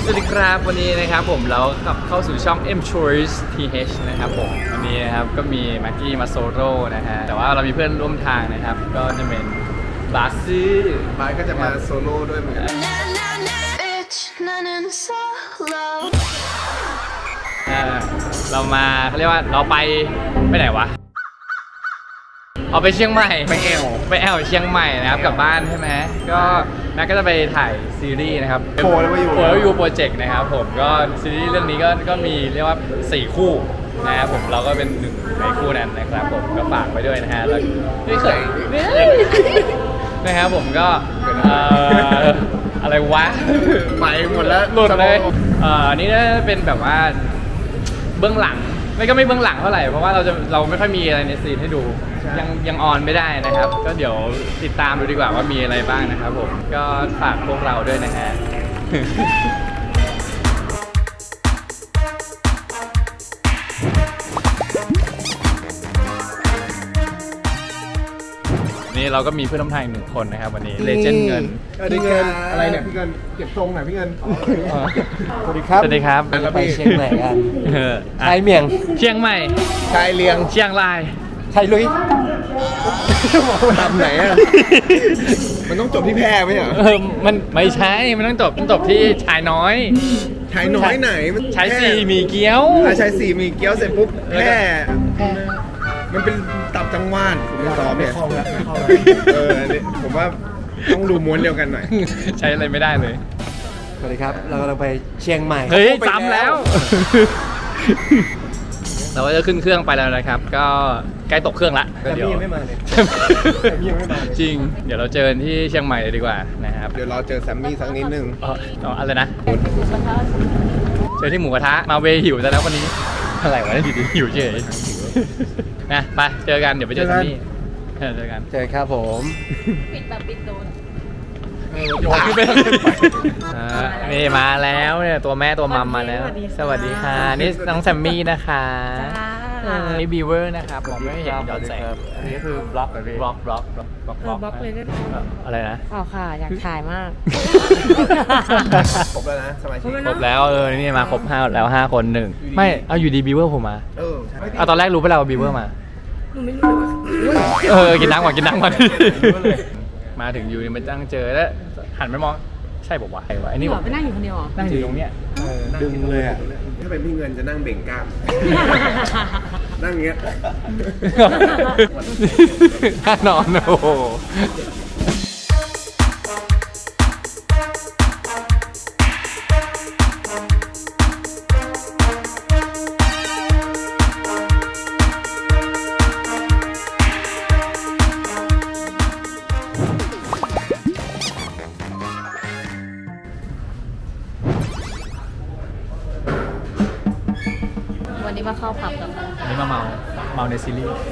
วัสดีครับวันนี้นะครับผมเรากลับเข้าสู่ช่อง M Choice TH นะครับผมวันนี้นะครับก็มีแม็กกี้มาโซโล่นะฮะแต่ว่าเรามีเพื่อนร่วมทางนะครับก็จะเป็นบาซี่บาสก็จะมาโซโล่ด้วยเหมือนกันเรามาเขาเรียกว่าเราไปไหนวะเอาไปเชียงใหม่ไปแอลเชียงใหม่นะครับกลับบ้านใช่ไหมก็แม็กก็จะไปถ่ายซีรีส์นะครับโฟแล้วอยู่โปรเจกต์นะครับผมก็ซีรีส์เรื่องนี้ก็มีเรียกว่า4คู่นะครับผมเราก็เป็นหนึ่งในคู่นั้นนะครับผมก็ฝากไปด้วยนะฮะแล้วไม่เคยนะครับผมก็อะไรวะไปหมดแล้วหลุดเลยอันนี้เป็นแบบว่าเบื้องหลังไม่เบื้องหลังเท่าไหร่เพราะว่าเราไม่ค่อยมีอะไรในซีนให้ดูยังออนไม่ได้นะครับก็เดี๋ยวติดตามดูดีกว่าว่ามีอะไรบ้างนะครับผมก็ฝากพวกเราด้วยนะฮะ นี่เราก็มีเพื่อนร่วมทางอีก1 คนนะครับวันนี้เลเจนด์เงินพี่เงินอะไรเนี่ยพี่เงินเก็บทรงหน่อยพี่เงินสวัสดีครับเราไปเชียงใหม่กันชายเมียงเชียงใหม่ชายเลียงเชียงรายชายลุยทำไหนอ่ะมันต้องจบที่แพร่ไหมอ่ะมันไม่ใช่มันต้องจบที่ชายน้อยไหนชายสี่มีเกี๊ยวชาย4มีเกี๊ยวเสร็จปุ๊บแพร่มันเป็นตับจังหวัดไม่ตอบเนี่ยผมว่าต้องดูม้วนเดียวกันหน่อยใช้อะไรไม่ได้เลยสวัสดีครับเรากำลังไปเชียงใหม่เฮ้ยซ้ำแล้วเราก็จะขึ้นเครื่องไปแล้วนะครับก็ใกล้ตกเครื่องละแต่พี่ยังไม่มาเลยจริงเดี๋ยวเราเจอที่เชียงใหม่เลยดีกว่านะครับเดี๋ยวเราเจอแซมมี่สักนิดนึงอะไรนะเจอที่หมูกระทะมาเวหิวแต่แล้ววันนี้อะไรวะนี่หิวเฉยนะไปเจอกันเดี๋ยวไปเจอที่นี่เจอกันครับผมปิดแบบปิดโดนนี่มาแล้วเนี่ยตัวแม่ตัวมัมมาแล้วสวัสดีค่ะนี่น้องแซมมี่นะคะนี่บีเวอร์นะครับผมไม่เห็นย้อนแสงอันนี้คือบล็อกเลยบล็อกเลยอะไรนะอ๋อค่ะอยากถ่ายมากครบแล้วนะสมาชิกครบแล้วนี่มาครบ5แล้ว5 คน1ไม่เอาอยู่ดีบีเวอร์ผมมาตอนแรกรู้ไปแล้วว่าบีเวอร์มาหนูไม่รู้กินน้ำก่อนมาถึงอยู่นี่มันตั้งเจอแล้วหันไปมองใช่บอกว่าไอ้นี่ไปนั่งอยู่คนเดียวหรอนั่งอยู่ตรงเนี้ยดึงเลยอ่ะถ้าเป็นพี่เงินจะนั่งเบ่งกล้ามนั่งเงี้ยน่านอนโอ้โหวันนี้มาเข้าผับกับวันนี้มาเมาในซีรีส์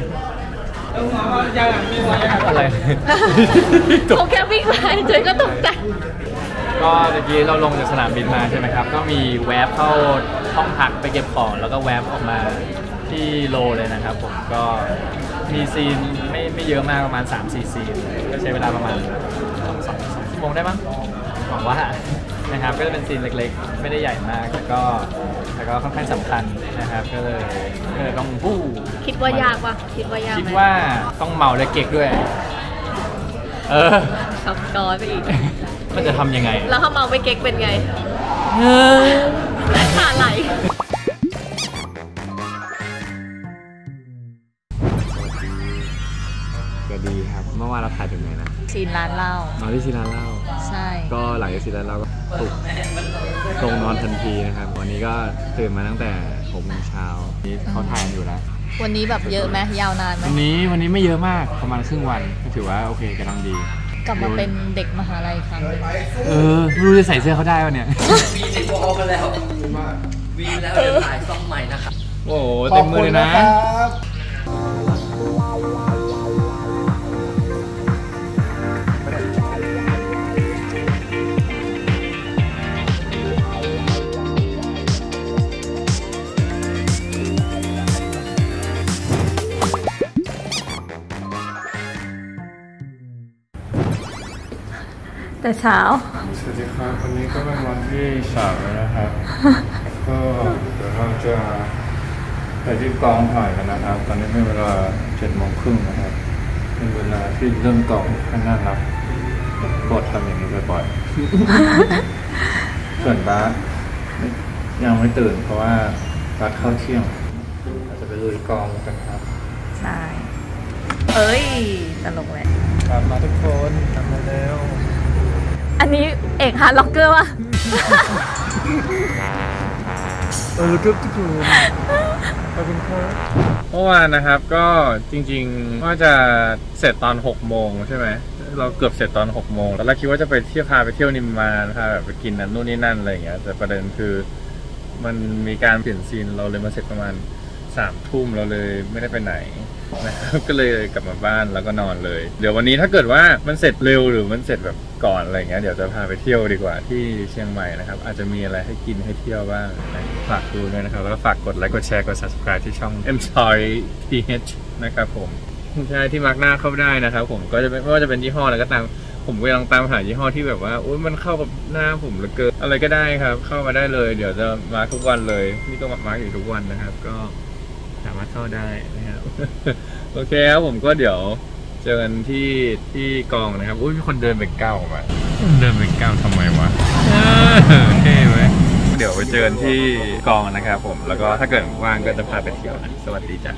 อะไรเขาแค่วิ่งมาเฉยก็ตกใจก็เมื่อกี้เราลงจากสนามบินมาใช่ไหมครับก็มีแวบเข้าห้องพักไปเก็บของแล้วก็แวบออกมาที่โลเลยนะครับผมก็มีซีนไม่เยอะมากประมาณ 3-4 ซีนก็ใช้เวลาประมาณ2 ชั่วโมงได้มั้งหวังว่านะครับก็จะเป็นซีนเล็กๆไม่ได้ใหญ่มากแต่ก็ค่อนข้างสำคัญนะครับก็เลยต้องคิดว่ายากปะคิดว่าต้องเมาและเก๊กด้วยซับซ้อนไปอีกมันจะทำยังไงแล้วถ้าเมาไม่เก๊กเป็นไงขาไหลก็ดีครับเมื่อวานเราถ่ายถึงไหนนะซีนร้านเหล้าที่ซีนร้านเหล้าใช่ก็หลังจากซีนร้านเหล้าก็ปลุกลงนอนทันทีนะครับวันนี้ก็ตื่นมาตั้งแต่6 โมงเช้านี่เขาถ่ายอยู่แล้ววันนี้แบบเยอะไหมยาวนานไหมวันนี้ไม่เยอะมากประมาณครึ่งวันก็ถือว่าโอเคกำลังดีกลับมาเป็นเด็กมหาลัยครั้งนึงไม่รู้จะใส่เสื้อเขาได้ป่ะเนี่ยมีในวอลกันแล้ววีแล้วเดี๋ยวถ่ายซ่อมใหม่นะครับโอ้โหเต็มมือเลยนะแต่เช้าสวัสดีครับวันนี้ก็เป็นวันที่3แล้วนะครับ ก็เดี๋ยวเราจะไปที่กองถ่ายกันนะครับ ตอนนี้เป็นเวลา7:30นะครับ เป็นเวลาที่เริ่มกองข้างหน้ารักโปรดทำอย่างนี้บ่อยๆ ส่วนบาสยังไม่ตื่นเพราะว่าบาสเข้าเที่ยงเราจะไปลุยกองกันครับใช่ เอ้ย ตลกเลยกลับมาทุกคนทำมาแล้วอันนี้เอกฮาร์ดล็อกเกอร์วะครับทุกคนขอบคุณครับเมื่อวานนะครับก็จริงๆว่าจะเสร็จตอน6 โมงใช่ไหมเราเกือบเสร็จตอน6 โมงตอนแรกคิดว่าจะไปเที่ยวพาไปเที่ยวนิมมานพาแบบไปกินนั่นนู่นนี่นั่นอะไรอย่างเงี้ยแต่ประเด็นคือมันมีการเปลี่ยนซีนเราเลยมาเสร็จประมาณ3 ทุ่มเราเลยไม่ได้ไปไหนนะครับก็เลยกลับมาบ้านแล้วก็นอนเลยเดี๋ยววันนี้ถ้าเกิดว่ามันเสร็จเร็วหรือมันเสร็จแบบก่อนอะไรเงี้ยเดี๋ยวจะพาไปเที่ยวดีกว่าที่เชียงใหม่นะครับอาจจะมีอะไรให้กินให้เที่ยวบ้างนะฝากดูด้วยนะครับแล้วก็ฝากกดไลค์กดแชร์กด subscribe ที่ช่อง MChoy.th นะครับผมใช่ที่มาร์กหน้าเข้าได้นะครับผมก็จะไม่ว่าจะเป็นยี่ห้ออะไรก็ตามผมกำลังตามหายี่ห้อที่แบบว่าโอ๊ยมันเข้ากับหน้าผมเหลือเกินอะไรก็ได้ครับเข้ามาได้เลยเดี๋ยวจะมาร์กทุกวันเลยนี่ก็มาร์กอยู่ทุกวันนะครับก็สามารถเข้าได้นะครับ โอเคครับผมก็เดี๋ยวเจอกันที่กองนะครับอุ้ยมีคนเดินเป็นเก้าออกมาเดินเป็นเก้าทำไมวะเท่ไหมเดี๋ยวไปเจอกันที่กองนะครับผมแล้วก็ถ้าเกิดว่างก็จะพาไปเที่ยวนะสวัสดีจ้ะ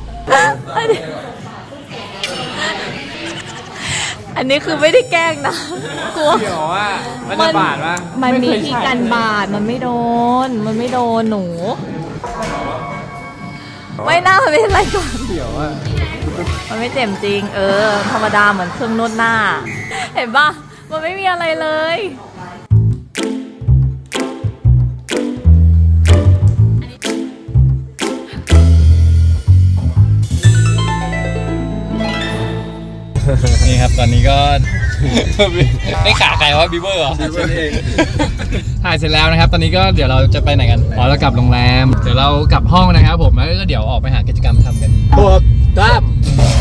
อันนี้คือไม่ได้แกล้งนะกลัวเดี๋ยวว่ามันจะบาดวะมันมีที่กันบาดมันไม่โดนหนู ไม่น่าเป็นอะไรก่อนเดี๋ยวว่ามันไม่เจ็บจริง ธรรมดาเหมือนเครื่องนวดหน้า เห็นปะมันไม่มีอะไรเลยนี่ครับตอนนี้ก็ ได้ขาใครวะบีเบอร์เหรอถ่ายเสร็จแล้วนะครับตอนนี้ก็เดี๋ยวเราจะไปไหนกันอ๋อเรากลับโรงแรมเดี๋ยวเรากลับห้องนะครับผมแล้วก็เดี๋ยวออกไปหากิจกรรมทำกันตัวกล้าม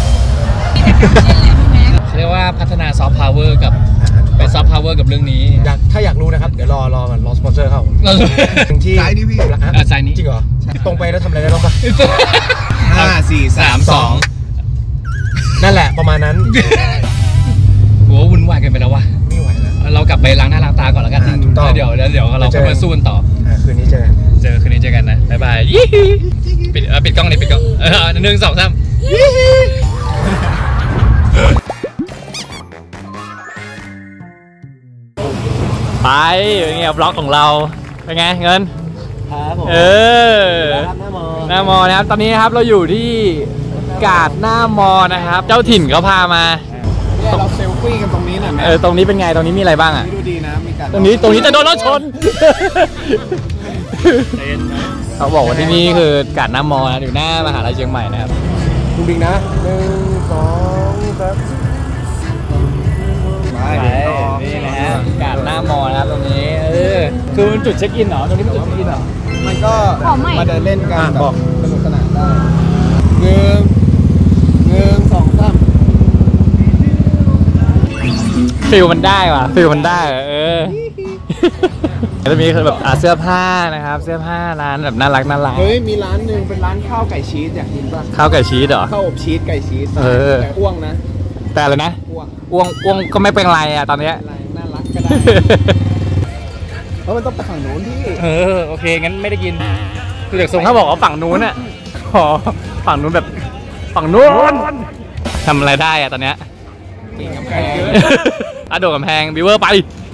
เรียกว่าพัฒนาซอฟต์พาวเวอร์กับไปซอฟต์พาวเวอร์กับเรื่องนี้ถ้าอยากรู้นะครับเดี๋ยวรอก่อนรอสปอนเซอร์เข้าที่ไซน์นี่พี่ไซน์นี้จริงเหรอตรงไปแล้วทำอะไรได้บ้างปะ 5 4 3 2 นั่นแหละประมาณนั้นโหวุ่นวายกันไปแล้ววะไม่ไหวแล้วเรากลับไปล้างหน้าล้างตาก่อนแล้วกันเดี๋ยวเราค่อยมาสู้กันต่อคืนนี้เจอคืนนี้เจอกันนะบ๊ายบายปิดกล้องนี่ปิดกล้อง1 2 3ไปเป็นไงบล็อกของเราเป็นไงเงินครับผมหน้ามอนะครับตอนนี้นะครับเราอยู่ที่กาดหน้ามอนะครับเจ้าถิ่นเขาพามาเราเซลฟี่กันตรงนี้หน่อยไหมตรงนี้เป็นไงตรงนี้มีอะไรบ้างอ่ะดูดีนะมีการตรงนี้จะโดนรถชนเขาบอกว่าที่นี่คือกาดหน้ามอนะอยู่หน้ามหาลัยเชียงใหม่นะครับดูดีนะ1 2 3 นี่นะฮะกาดหน้ามอนะครับตรงนี้คือมันจุดเช็คอินเหรอตรงนี้เป็นจุดเช็คอินเหรอมันก็มาเดินเล่นกันแบบสนุกสนานได้1 2 3 ฟิลมันได้ว่ะฟิลมันได้จะมีแบบเสื้อผ้านะครับเสื้อผ้าร้านแบบน่ารักเฮ้ยมีร้านนึงเป็นร้านข้าวไก่ชีสอยากกินป่ะข้าวไก่ชีสเหรอข้าวอบชีสไก่ชีสแต่อ้วงนะแต่อะไรนะอ้วงก็ไม่เป็นไรอ่ะตอนนี้น่ารักก็ได้เพราะมันต้องไปฝั่งนู้นที่โอเคงั้นไม่ได้กินคือจากทรงเขาบอกว่าฝั่งนู้นอ่ะฝั่งนู้นแบบฝั่งนู้นทำอะไรได้อ่ะตอนเนี้ยโดดกำแพงบิวเวอร์ไป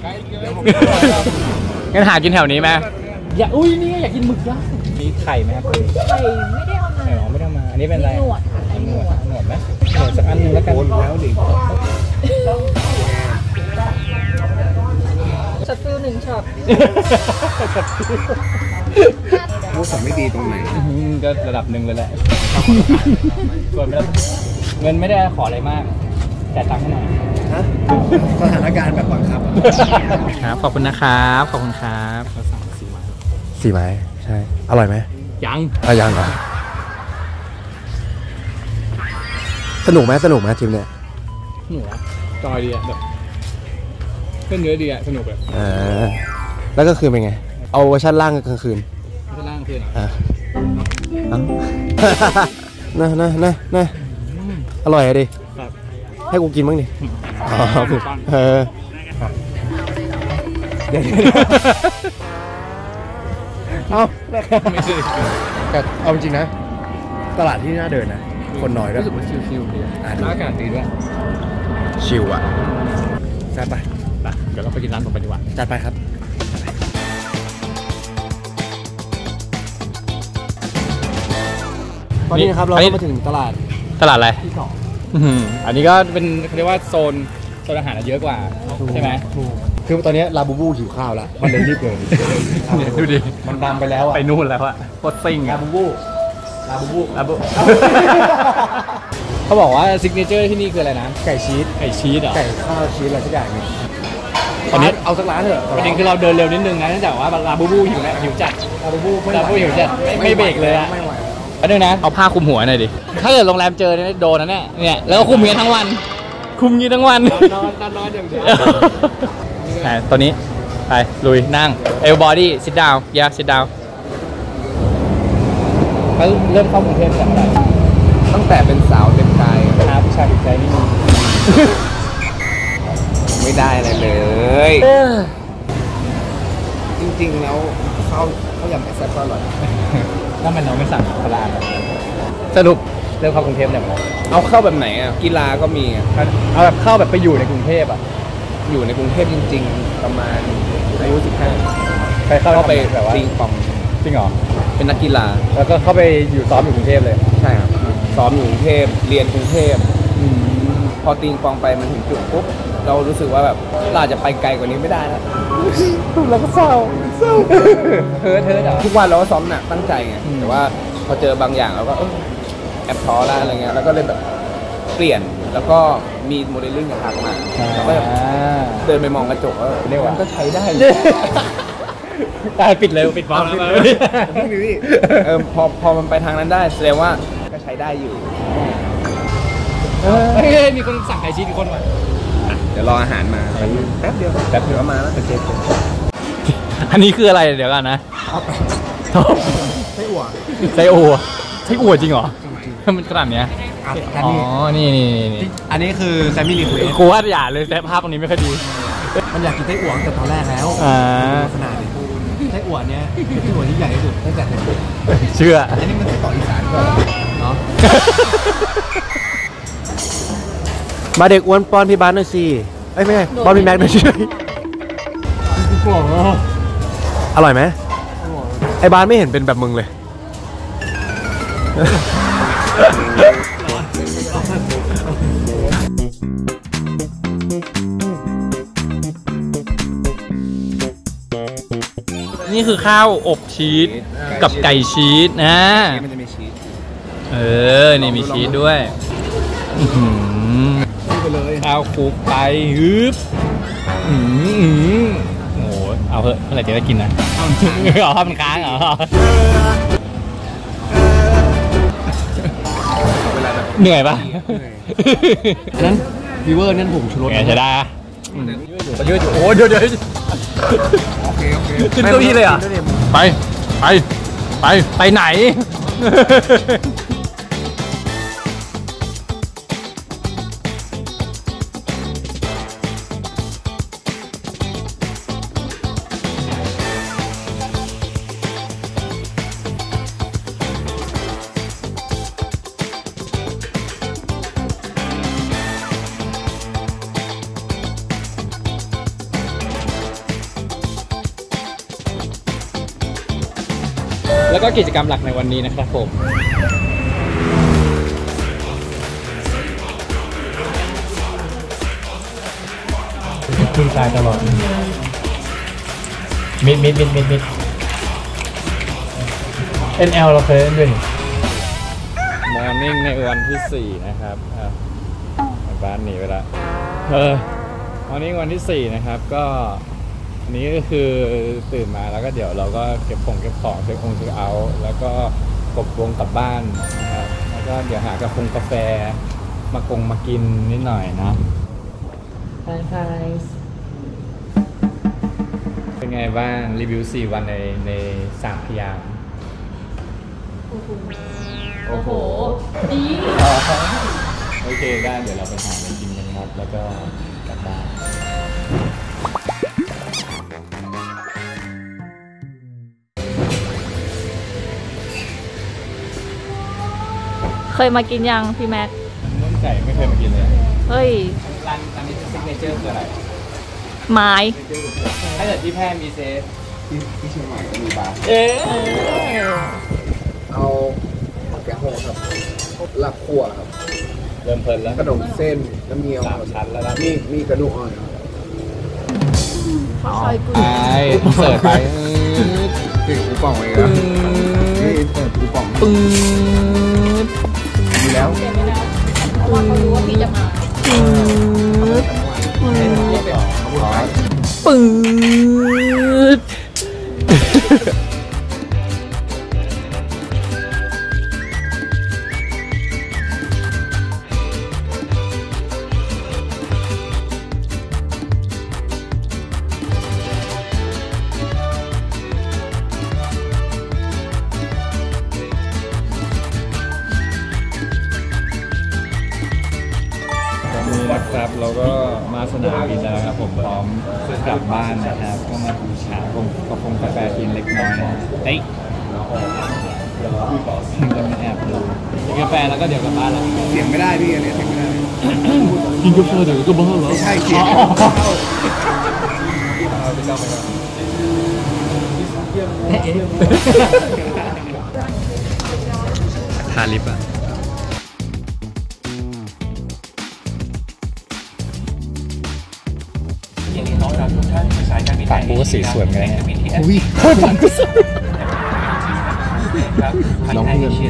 งั้นหากินแถวนี้ไหมอุ้ยนี่อยากกินหมึกย่างมีไข่ไหมครับไข่ไม่ได้เอามาไม่ได้เอามาอันนี้เป็นอะไรหนวดไหมหนวดสักอันนึงแล้วกันแล้วดิช็อตฟิล1ช็อตมูสไม่ดีตรงไหนก็ระดับหนึ่งเลยแหละส่วนเงินไม่ได้ขออะไรมากแต่ตังค์ให้หน่อยสถานการณ์แบบบังคับครับขอบคุณนะครับขอบคุณครับเราสั่ง 4 ไม้ใช่อร่อยไหมยังยังเหรอสนุกไหมทีมเนี่ยหนูจอยดีอะแบบเพื่อนเยอะดีอะสนุกเลยแล้วก็คือเป็นไง เอาเวอร์ชันล่างกลางคืนข้างล่างคือเอ้านะอร่อยอะดิครับให้กูกินบ้างดิอ๋อเดี๋ยวเอาไม่ใช่แต่เอาจริงนะ ตลาดที่น่าเดินนะ คนน้อยด้วยรู้สึกว่าชิลๆดีอากาศดีด้วยชิลอ่ะจัดไปเดี๋ยวเราไปกินร้านต่อไปดีกว่าจัดไปครับ ตอนนี้นะครับเราก็มาถึงตลาดตลาดอะไรที่สองอันนี้ก็เป็นเขาเรียกว่าโซนอาหารเยอะกว่าใช่ไหมคือตอนนี้ลาบูบูหิวข้าวแล้ว มันเลยรีบเลยดูดิมันดำไปแล้วอ่ะไปนู่นแล้วอะโคตรซิ่งลาอะบูบูลาบูบูเขาบอกว่าซิกเนเจอร์ที่นี่คืออะไรนะไก่ชีสไก่ชีสเหรอไก่ข้าวชีสอะไรสักอย่างนึงตอนนี้เอาสักร้านเถอะประเด็นคือเราเดินเร็วนิดนึงนะเนื่องจากว่าลาบูบูหิวแล้วหิวจัดลาบูบูลาบูบูหิวจัดไม่เบรกเลยอะไม่ไหวอันนึงนะเอาผ้าคลุมหัวหน่อยดิ ถ้าเกิดโรงแรมเจอเนี่ยโดนนะเนี่ยแล้วก็คุมอย่างนี้ทั้งวัน คุมอย่างนี้ทั้งวันนอนอย่างเดียวตอนนี้ไปลุยนั่งเอลบอดี้ซิทดาวซิทดาวเริ่มเข้ากรุงเทพจากอะไรตั้งแต่เป็นสาวเต็มกายครับผู้ชายติดใจนี่มีไม่ได้อะไรเลย จริงๆแล้วข้าวยำไอแซ่บก็อร่อยถ้ามันน้องไม่สั่งปลาสรุปเริ่มเข้ากรุงเทพเนี่ยมั้ยเอาเข้าแบบไหนอ่ะกีฬาก็มีอ่ะเอาแบบเข้าแบบไปอยู่ในกรุงเทพอ่ะอยู่ในกรุงเทพจริงๆ ประมาณอายุ15 ไปเข้าไปแบบว่าตีปองจริงเหรอเป็นนักกีฬาแล้วก็เข้าไปอยู่ซ้อมอยู่กรุงเทพเลยใช่ครับซ้อมอยู่กรุงเทพเรียนกรุงเทพพอตีปองไปมันถึงจุดปุ๊บเรารู้สึกว่าแบบเราอาจจะไปไกลกว่านี้ไม่ได้แล้วเราก็เศร้าเธอเหรอทุกวันเราก็ซ้อมหนักตั้งใจไงแต่ว่าพอเจอบางอย่างเราก็แอบท้อแล้วอะไรเงี้ยแล้วก็เลยแบบเปลี่ยนแล้วก็มีโมเดลลิ่งกับทักมาแล้วก็เดินไปมองกระจกแล้วเรียกว่าก็ใช้ได้ปิดเลยปิดฟอร์มแล้วพอมันไปทางนั้นได้แสดงว่าก็ใช้ได้อยู่มีคนสั่งไก่ชีสอีกคนว่ะเดี๋ยวรออาหารมาแป๊บเดียวก็มาแล้วอันนี้คืออะไรเดี๋ยวกันนะไส้อั่วไส้อั่วจริงเหรอมันขนาดเนี้ยอ๋อนี่อันนี้คือแซมมี่รีเควสกูว่าอย่าเลยแต่ภาพตรงนี้ไม่ค่อยดีมันอยากกินไส้อั่วตั้งแต่ตอนแรกแล้วขนาดนี้ไส้อั่วเนี้ยเป็นไส้อั่วที่ใหญ่ที่สุดตั้งแต่เด็กเชื่ออันนี้มันไส้กรอกอีสานก่อนเนาะมาเด็กอ้วนป้อนพี่บ้านหน่อยสิไม่ใช่ป้อนพี่แม็กหน่อยสิอร่อยไหมไอ้บ้านไม่เห็นเป็นแบบมึงเลยนี่คือข้าวอบชีสกับไก่ชีสนะมันจะมีชีสนี่มีชีสด้วยข้าวคลุกไปฮึบโอ้โหเอาเถอะเมื่อไหร่จะได้กินนะเอาภาพมันค้างเหรอเหนื่อยปะอันนั้นวีเวอร์นั่นผมชูรสใช่ได้ยืดอยู่โอ้เดี๋ยวโอเคขึ้นเก้าอี้เลยอ่ะไปไหนแล้วก็กิจกรรมหลักในวันนี้นะครับผมคุยตายตลอดมิด NL เราเคยเล่นด้วยมอร์นิ่งในวันที่4นะครับบ้านหนีไปละมอร์นิ่งวันที่4นะครับก็อันนี้ก็คือตื่นมาแล้วก็เดี๋ยวเราก็เก็บของเช็คเอาท์แล้วก็กบวงกลับบ้านนะครับแล้วก็เดี๋ยวหากาแฟมากินนิดหน่อยนะเป็นไงบ้างรีวิว4 วันใน3 พยางค์โอ้โห ดีโอเคได้เดี๋ยวเราไปหาอะไรกินกันครับ แล้วก็กลับบ้านเคยมากินยังพี่แม็กนุ่มไก่ไม่เคยมากินเลยเฮ้ยร้านนี้ซิกเนเจอร์คืออะไรไม้ถ้าเกิดที่แพร่มีเซฟที่เชียงใหม่ก็มีบาร์ เอาแกงโฮครับลาบคั่วครับเริ่มเพลินแล้วขนมเส้นน้ำเงี้ยว 3 ชั้นแล้วนะมีกระดูกอ่อนครับข้าวซอยกุ้งใช่เสิร์ฟไปติดกูป่องไว้ครับนี่เปิดกูป่องปื๊ดดีแล้วเพราะว่าเขารู้ว่าพี่จะมาปื๊ดปื๊ดนี่นะครับเราก็มาสนามบินแล้วนะครับผมพร้อมกลับบ้านนะครับก็มาดูฉากกาแฟกินเล็กน้อยนะเฮ้ยก็มาแอบดูกินกาแฟแล้วก็เดี๋ยวกลับบ้านแล้วเสียงไม่ได้พี่อันนี้เสียงไม่ได้กินกาแฟเดี๋ยวก็บ้าแล้วไม่ใช่เสียงทาลิปอ่ะปากกูก็สีสวยเหมือนกันเนี่ยอุ้ยปากกูสวยน้องเงิน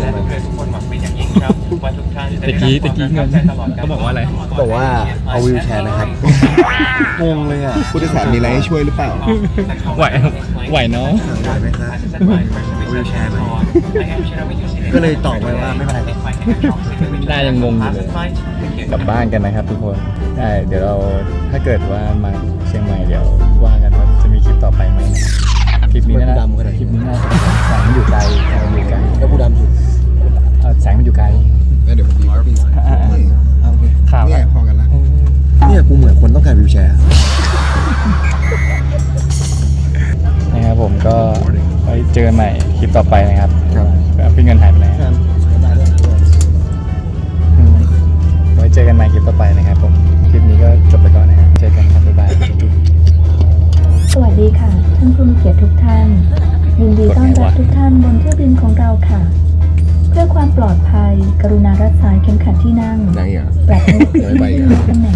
ตะกี้เงินเขาบอกว่าอะไรบอกว่าเอาวิวแชร์นะครับ งงเลยอ่ะผู้โดยสารมีอะไรให้ช่วยหรือเปล่าไหวเนาะไหวไหมครับเอาวิวแชร์ไหมก็เลยตอบไปว่าไม่เป็นไรได้ยังงงอยู่เลยกลับบ้านกันนะครับทุกคนได้เดี๋ยวเราถ้าเกิดว่ามาเชียงใหม่เดี๋ยวว่ากันว่าจะมีคลิปต่อไปไหมนะคลิปนี้นะคลิปนี้น่าจะแสงมันอยู่ไกลแสงมันอยู่ไกลแล้วผู้ดำสุดแสงมันอยู่ไกลแล้วเดี๋ยวผมดีก็พี่โอเคข่าวเนี่ยพอกันแล้วเนี่ยกูเหมือนคนต้องการวิวแชร์นะครับผมก็ไว้เจอกันใหม่คลิปต่อไปนะครับครับพี่เงินหายไปไหนไว้เจอกันใหม่คลิปต่อไปนะครับผมคลิปนี้ก็จบไปก่อนนะครับเจอกันครับบ๊ายบายสวัสดีค่ะท่านผู้มีเกียรติทุกท่านยินดีต้อนรับทุกท่านบนเที่ยวบินของเราค่ะ เพื่อความปลอดภัยกรุณารักษาเข็มขัดที่นั่งไหนอ่ะปรับให้ผู้ที่ไม่ได้อยู่ตำแหน่ง